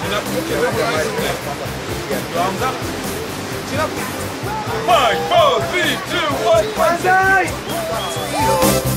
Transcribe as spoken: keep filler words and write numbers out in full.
Chin up. Okay, look nice and there. Your arms up. Chin up. Five, four, three, two, one. Banzai!